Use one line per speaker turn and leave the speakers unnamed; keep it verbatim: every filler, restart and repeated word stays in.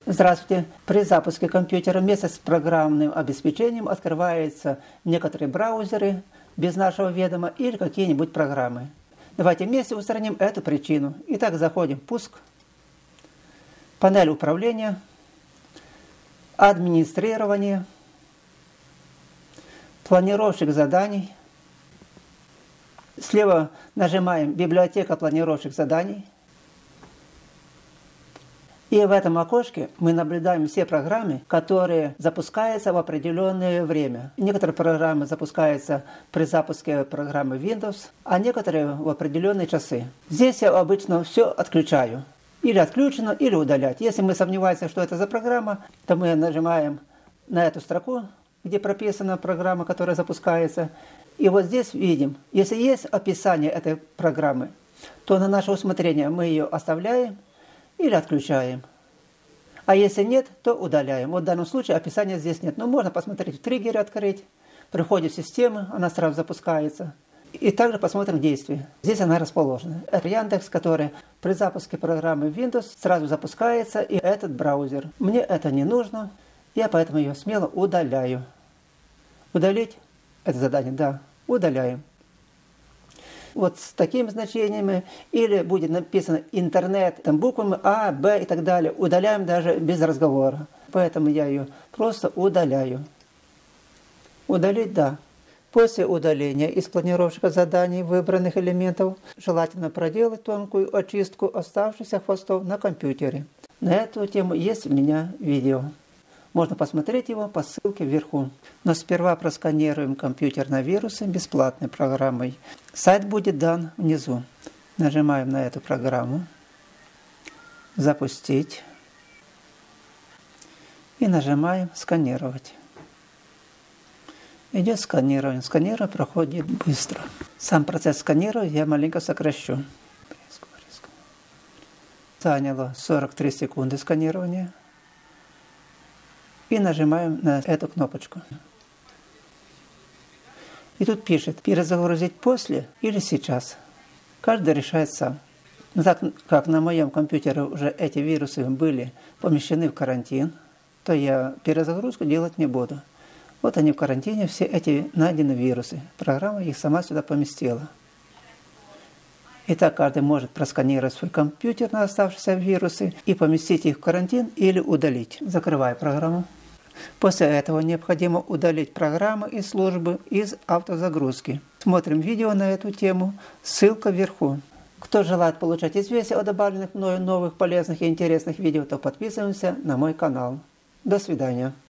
Здравствуйте! При запуске компьютера вместе с программным обеспечением открываются некоторые браузеры без нашего ведома или какие-нибудь программы. Давайте вместе устраним эту причину. Итак, заходим в «Пуск», панель управления, администрирование, планировщик заданий. Слева нажимаем «Библиотека планировщик заданий». И в этом окошке мы наблюдаем все программы, которые запускаются в определенное время. Некоторые программы запускаются при запуске программы Windows, а некоторые в определенные часы. Здесь я обычно все отключаю. Или отключено, или удалять. Если мы сомневаемся, что это за программа, то мы нажимаем на эту строку, где прописана программа, которая запускается. И вот здесь видим, если есть описание этой программы, то на наше усмотрение мы ее оставляем или отключаем. А если нет, то удаляем. Вот в данном случае описания здесь нет. Но можно посмотреть в триггере, открыть. Приходит в систему, она сразу запускается. И также посмотрим действие. Здесь она расположена. Это Яндекс, который при запуске программы Windows сразу запускается, и этот браузер. Мне это не нужно, я поэтому ее смело удаляю. Удалить это задание? Да, удаляем. Вот с такими значениями, или будет написано интернет, там буквами А, Б и так далее. Удаляем даже без разговора. Поэтому я ее просто удаляю. Удалить, да. После удаления из планировщика заданий выбранных элементов желательно проделать тонкую очистку оставшихся хвостов на компьютере. На эту тему есть у меня видео. Можно посмотреть его по ссылке вверху. Но сперва просканируем компьютер на вирусы бесплатной программой. Сайт будет дан внизу. Нажимаем на эту программу. Запустить. И нажимаем «Сканировать». Идет сканирование. Сканирование проходит быстро. Сам процесс сканирования я маленько сокращу. Заняло сорок три секунды сканирования. И нажимаем на эту кнопочку. И тут пишет, перезагрузить после или сейчас. Каждый решает сам. Но так как на моем компьютере уже эти вирусы были помещены в карантин, то я перезагрузку делать не буду. Вот они в карантине, все эти найдены вирусы. Программа их сама сюда поместила. Итак, каждый может просканировать свой компьютер на оставшиеся вирусы и поместить их в карантин или удалить. Закрываю программу. После этого необходимо удалить программы и службы из автозагрузки. Смотрим видео на эту тему, ссылка вверху. Кто желает получать известия о добавленных мною новых полезных и интересных видео, то подписываемся на мой канал. До свидания.